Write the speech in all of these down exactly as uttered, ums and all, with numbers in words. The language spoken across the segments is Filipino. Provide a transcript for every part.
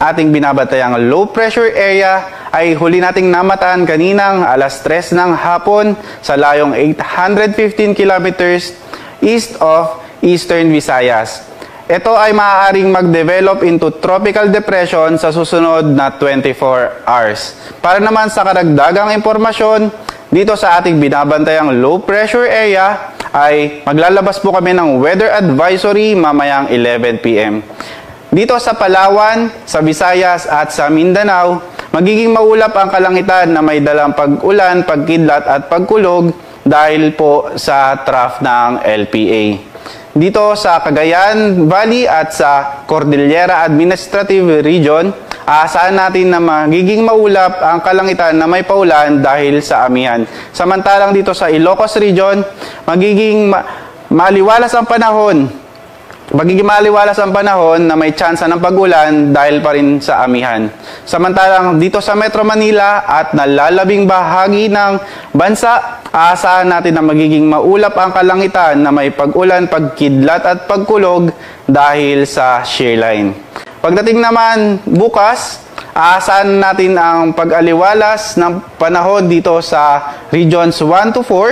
ating binabatayang low pressure area ay huli nating namataan kaninang alas tres ng hapon sa layong eight hundred fifteen kilometers east of Eastern Visayas. Ito ay maaaring mag-develop into tropical depression sa susunod na twenty-four hours. Para naman sa karagdagang impormasyon, dito sa ating binabantayang low pressure area ay maglalabas po kami ng weather advisory mamayang eleven p m Dito sa Palawan, sa Visayas at sa Mindanao, magiging maulap ang kalangitan na may dalang pag-ulan, pagkidlat at pagkulog dahil po sa trough ng L P A. Dito sa Cagayan Valley at sa Cordillera Administrative Region, aasahan natin na magiging maulap ang kalangitan na may paulan dahil sa amihan. Samantalang dito sa Ilocos Region, magiging ma maliwalas ang panahon. Magiging maliwalas ang panahon na may tsansa ng pag-ulan dahil pa rin sa amihan. Samantalang dito sa Metro Manila at nalalabing bahagi ng bansa, aasahan natin na magiging maulap ang kalangitan na may pag-ulan, pagkidlat at pagkulog dahil sa shear line. Pagdating naman bukas, aasahan natin ang pag-aliwalas ng panahon dito sa regions one to four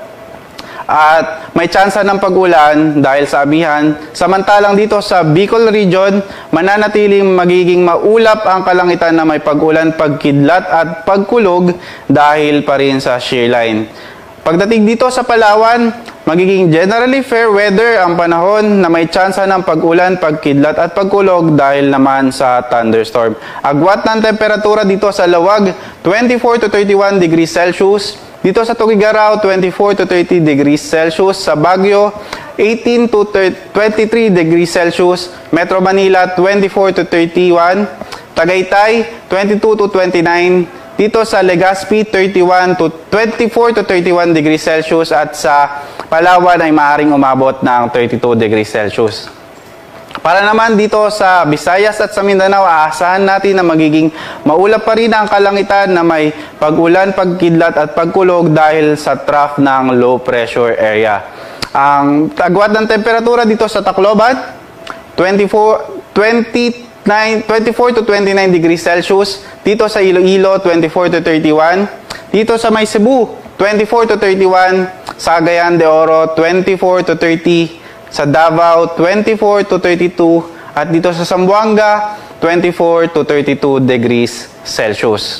at may tsansa ng pag-ulan dahil sa amihan. Samantalang dito sa Bicol Region, mananatiling magiging maulap ang kalangitan na may pag-ulan, pagkidlat at pagkulog dahil pa rin sa shear line. Pagdating dito sa Palawan, magiging generally fair weather ang panahon na may tsansa ng pag-ulan, pagkidlat at pagkulog dahil naman sa thunderstorm. Agwat ng temperatura dito sa Lawag, twenty-four to thirty-one degrees Celsius. Dito sa Tugigaraw, twenty-four to thirty degrees Celsius. Sa Baguio, eighteen to twenty-three degrees Celsius. Metro Manila, twenty-four to thirty-one. Tagaytay, twenty-two to twenty-nine. Dito sa Legazpi, thirty-one to twenty-four to thirty-one degrees Celsius. At sa Palawan ay maaaring umabot ng thirty-two degrees Celsius. Para naman dito sa Visayas at sa Mindanao, aasahan natin na magiging maulap pa rin ang kalangitan na may pag-ulan, pagkidlat at pagkulog dahil sa trough ng low pressure area. Ang agwat ng temperatura dito sa Tacloban, twenty-four, twenty-nine, twenty-four to twenty-nine degrees Celsius. Dito sa Iloilo, twenty-four to thirty-one. Dito sa May Cebu, twenty-four to thirty-one. Sa Cagayan de Oro, twenty-four to thirty. Sa Davao, twenty-four to thirty-two. At dito sa Zamboanga, twenty-four to thirty-two degrees Celsius.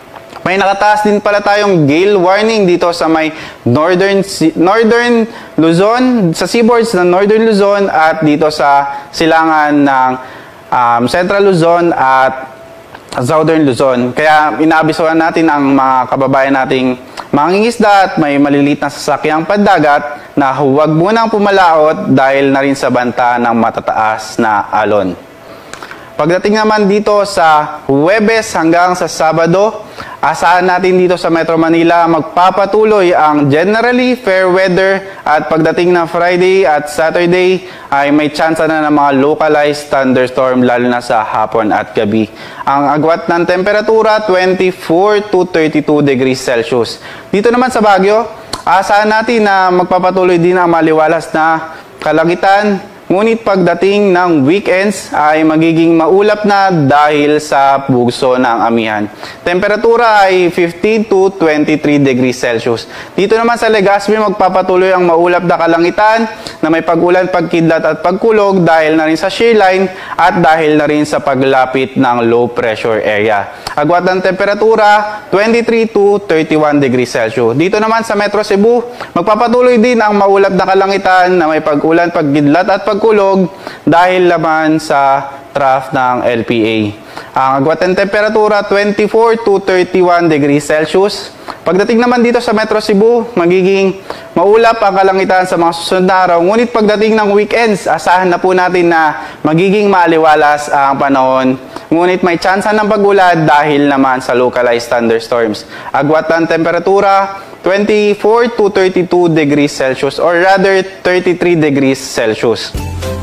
May nakataas din pala tayong gale warning dito sa may northern northern Luzon, sa seaboards ng northern Luzon at dito sa silangan ng um, central Luzon at southern Luzon. Kaya inaabisuhan natin ang mga kababayan nating mangingisda at may maliliit na sasakyang pandagat na huwag munang pumalaot dahil na rin sa banta ng matataas na alon. Pagdating naman dito sa Huwebes hanggang sa Sabado, asahan natin dito sa Metro Manila magpapatuloy ang generally fair weather at pagdating ng Friday at Saturday ay may tsansa na ng mga localized thunderstorm lalo na sa hapon at gabi. Ang agwat ng temperatura twenty-four to thirty-two degrees Celsius. Dito naman sa Baguio, asahan natin na magpapatuloy din ang maliwalas na kalangitan. Ngunit pagdating ng weekends ay magiging maulap na dahil sa bugso ng amihan. Temperatura ay fifteen to twenty-three degrees Celsius. Dito naman sa Legazpi magpapatuloy ang maulap na kalangitan na may pag-ulan, pagkidlat at pagkulog dahil na rin sa shear line at dahil na rin sa paglapit ng low pressure area. Agwat ng temperatura twenty-three to thirty-one degrees Celsius. Dito naman sa Metro Cebu, magpapatuloy din ang maulap na kalangitan na may pag-ulan, pagkidlat at pagkulog kulog dahil naman sa trough ng L P A. Ang agwat ng temperatura twenty-four to thirty-one degrees Celsius. Pagdating naman dito sa Metro Cebu, magiging maulap ang kalangitan sa mga susunod na araw. Ngunit pagdating ng weekends, asahan na po natin na magiging maliwalas ang panahon. Ngunit may tsansa ng pag-ulan dahil naman sa localized thunderstorms. Agwat ng temperatura twenty-four to thirty-two degrees Celsius or rather thirty-three degrees Celsius.